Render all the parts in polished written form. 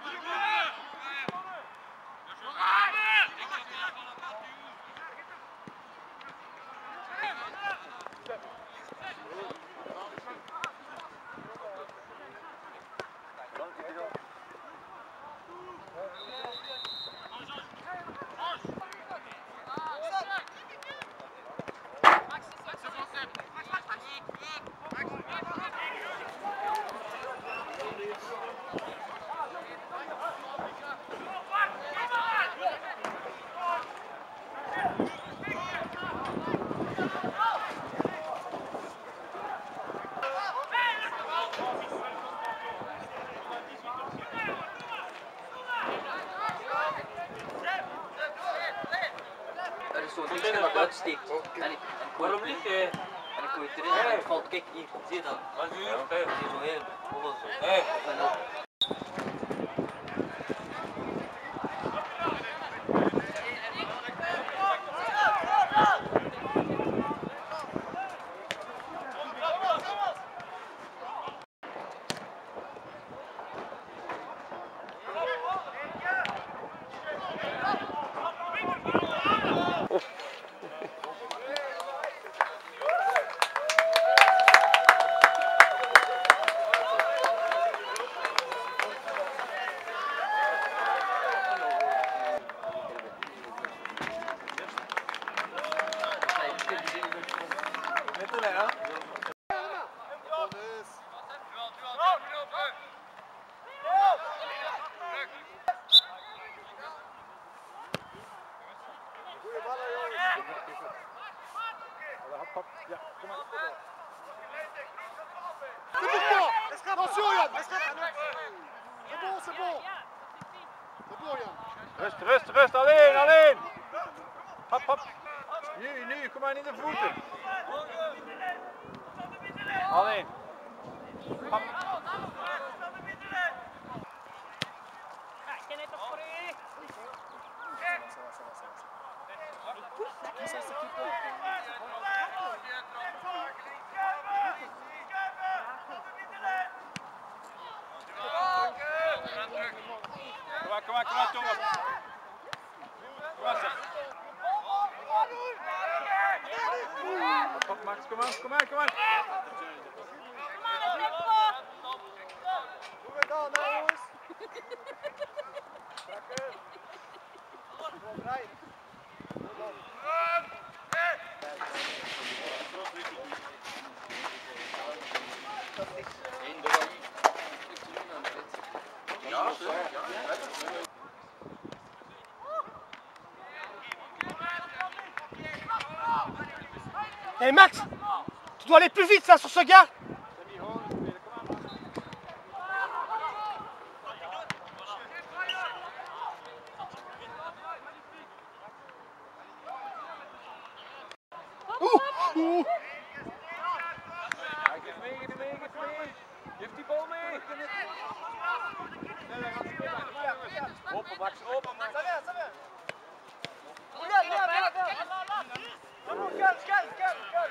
Als je wat uitsteekt en ik waarom lig je? En ik gooi het erin en het valt, kijk hier, zie je dat? Hier zo heel, hobbel zo. Attention Yann, c'est bon, c'est bon. C'est bon Yann. Rust, alleen. Hop. Nu, kom maar in de voeten. Alleen. Hop. Kom maar, Thomas. Kom Max, kom aan. Kom gedaan, hè jongens. Lekker. Kom rijden. Hey Max, tu dois aller plus vite ça sur ce gars. Geef die bal mee. Open Max. Ça vient. Regarde. Calme.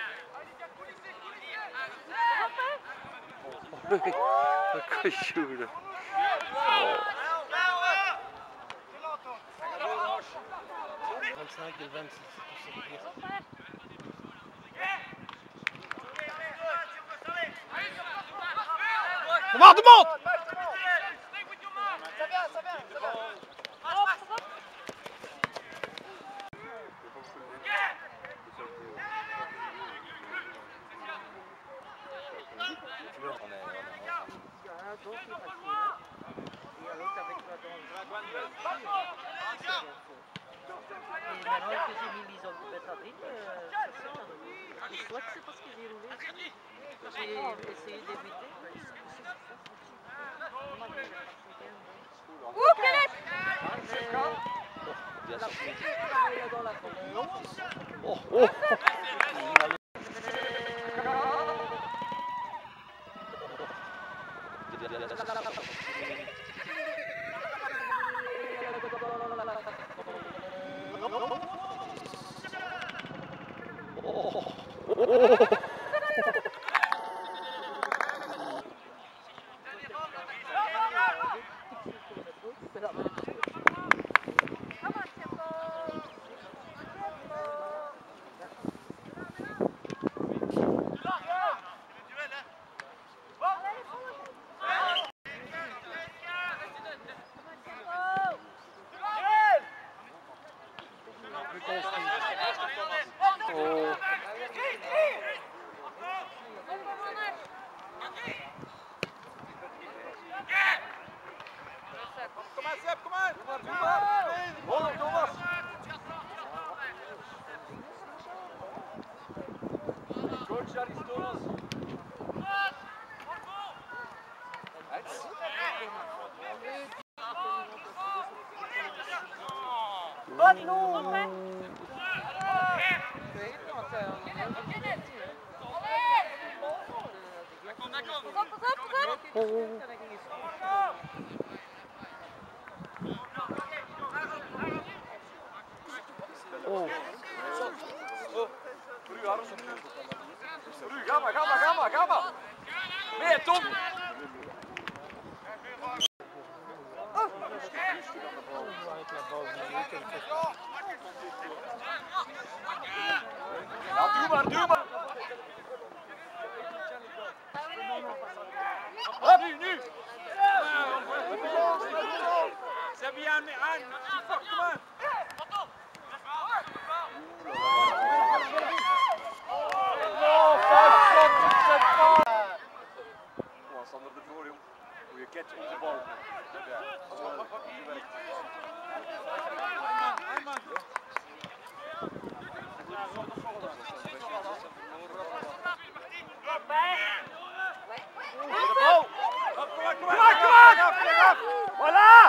Che coglione. 25 et 26. Demande. Ça vient. Et maintenant que j'ai mis mise en couverture à briques, je crois que c'est parce que j'ai roulé. J'ai essayé d'éviter. Ouh, Calette! La police travaille dans la police. Oh. Ga maar. Meer, Tom. Ja, duw maar. Hop, nu. Ze hebben je aan. Kom maar. Sander de Boer, jong. Goeie catch in de bal. Kom maar! Voilà!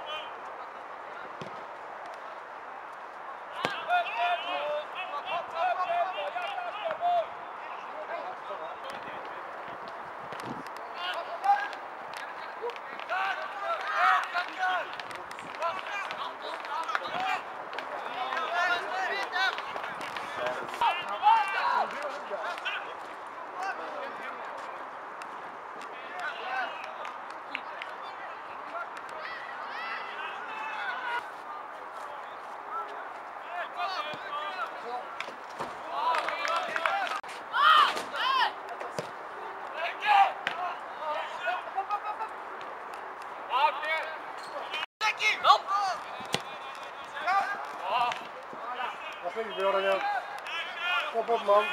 Wat vind je, Björn? Kom op, man.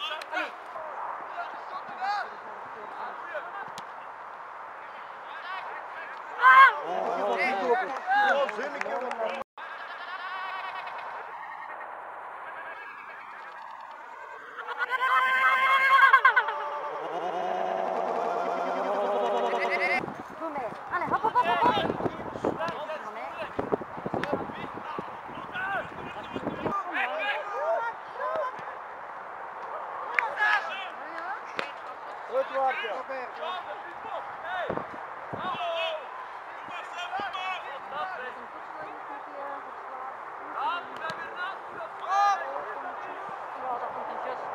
Allez, hop, hop, hop, hop. Goed waardje. Ja, dat komt een just.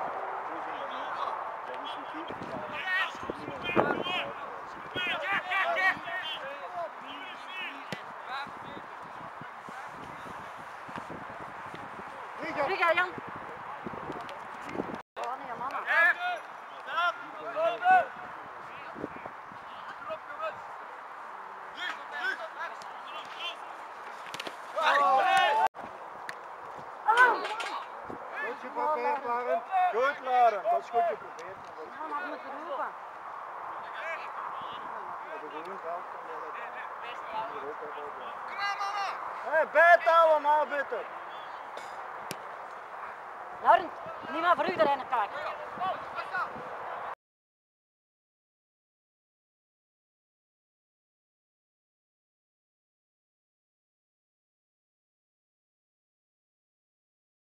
Riga, Jan. Oh nee, mama. Goed geprobeerd, Laren. Goed, Laren. Dat is goed geprobeerd. Ja, maar we moeten roepen. Hé, bijtouwen maar, bitte. Laurent, niet maar voor u erin kijken.